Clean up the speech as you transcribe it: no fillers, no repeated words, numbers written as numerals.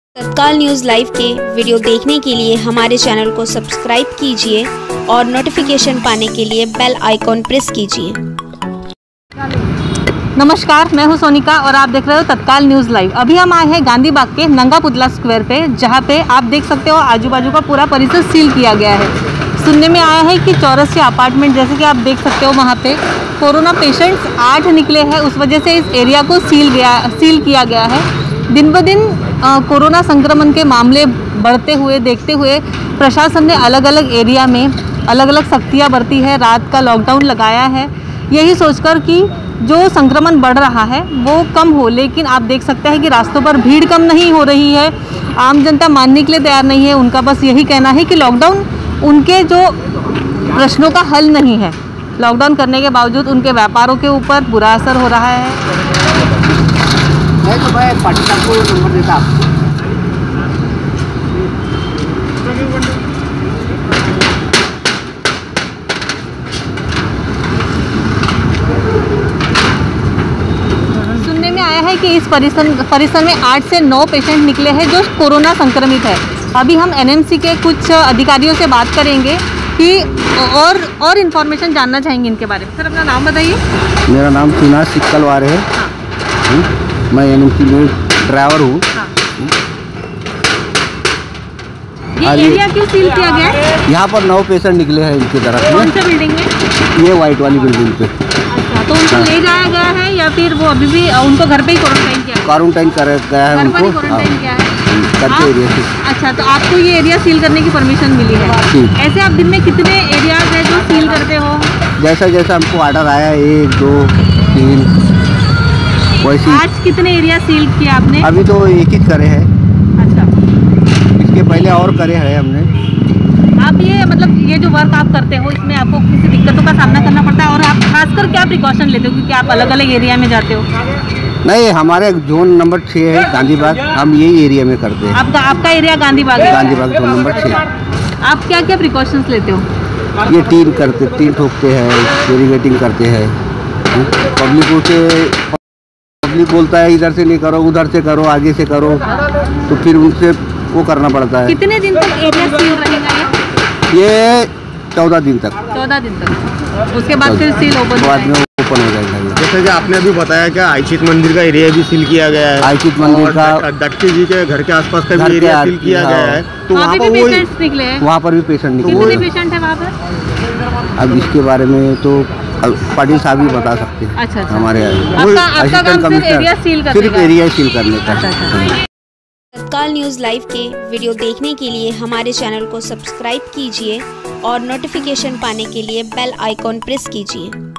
तत्काल news live के video देखने के लिए हमारे चैनल को सब्सक्राइब कीजिए और नोटिफिकेशन पाने के लिए बेल आइकॉन प्रेस कीजिए। नमस्कार, मैं हूं सोनिका और आप देख रहे हो तत्काल न्यूज़ लाइव। अभी हम आए हैं गांधी बाग के नंगा पुतला स्क्वायर पे, जहां पे आप देख सकते हो आजू बाजू का पूरा परिसर सील किया गया है। सुनने में आया है कि चौरसिया अपार्टमेंट, जैसे कि आप देख सकते हो वहां पे कोरोना पेशेंट्स 8 निकले हैं, उस वजह से इस एरिया को सील किया गया है। दिन ब दिन कोरोना संक्रमण के मामले बढ़ते हुए देखते हुए प्रशासन ने अलग अलग एरिया में अलग अलग सख्तियाँ बरती है, रात का लॉकडाउन लगाया है, यही सोचकर कि जो संक्रमण बढ़ रहा है वो कम हो। लेकिन आप देख सकते हैं कि रास्तों पर भीड़ कम नहीं हो रही है, आम जनता मानने के लिए तैयार नहीं है। उनका बस यही कहना है कि लॉकडाउन उनके जो प्रश्नों का हल नहीं है। लॉकडाउन करने के बावजूद उनके व्यापारों के ऊपर बुरा असर हो रहा है। तो भाई पार्टी को नंबर देता सुनने में आया है कि इस परिसर में 8 से 9 पेशेंट निकले हैं जो कोरोना संक्रमित है। अभी हम एनएमसी के कुछ अधिकारियों से बात करेंगे कि और इन्फॉर्मेशन जानना चाहेंगे इनके बारे में। सर, अपना नाम बताइए। मेरा नाम श्रीनाथ सिक्कलवार है। मैं एनएमसी में ड्राइवर हूँ। ये एरिया क्यों सील किया गया है? यहाँ पर 9 पेशेंट निकले हैं इनकी तरफ में। कौन सा बिल्डिंग में? ये वाइट वाली बिल्डिंग पे। अच्छा, तो उनको ले जाया गया है या फिर वो अभी भी उनको घर पे ही क्वारंटाइन किया है? क्वारंटाइन कर गया है उनको। क्वारंटाइन किया है करते एरिया से। अच्छा, तो आपको ये एरिया सील करने की परमिशन मिली है? ऐसे आप दिन में कितने एरियाज है जो सील करते हो? जैसा जैसा हमको ऑर्डर आया 1 2 3 वैसे। आज कितने एरिया सील किया आपने? अभी तो एक ही करे हैं। अच्छा, इसके पहले और करे हैं हमने। आप ये जो वर्क आप करते हो इसमें आपको किसी दिक्कतों का सामना करना पड़ता है और आप खासकर क्या प्रिकॉशन लेते हो, क्योंकि आप अलग अलग एरिया में जाते हो? नहीं, हमारे जोन नंबर 6 है गांधी बाग, हम यही एरिया में करते हैं। आपका एरिया गांधी बाग है? Gandhi Bagh zone number 6। आप क्या क्या प्रिकॉशंस लेते हो? ये तीन ठोकते हैं, बैरिकेडिंग करते हैं। पब्लिक बोलता है इधर से नहीं करो, उधर से करो, आगे से करो, तो फिर उनसे वो करना पड़ता है। कितने दिन तक एरिया सील रहेगा ये 14 दिन तक। 14 दिन तक, उसके बाद फिर सील ओपन बाद में ओपन हो जाएगा। जैसे कि आपने अभी बताया क्या आईचित मंदिर का एरिया भी सील किया गया है। आईचित मंदिर का, दत्ती जी के घर के आसपास का भी एरिया सील किया गया है। तो वहाँ पर भी पेशेंट्स निकले हैं? वहाँ पर भी पेशेंट निकले। कितने पेशेंट है वहाँ पर? अब इसके बारे में तो पाटिल साहब ही बता सकते हैं। अच्छा, हमारे आपका काम सिर्फ एरिया सील करने का? सिर्फ एरिया सील करने का। तत्काल न्यूज़ लाइव के वीडियो देखने के लिए हमारे चैनल को सब्सक्राइब कीजिए और नोटिफिकेशन पाने के लिए बेल आइकॉन प्रेस कीजिए।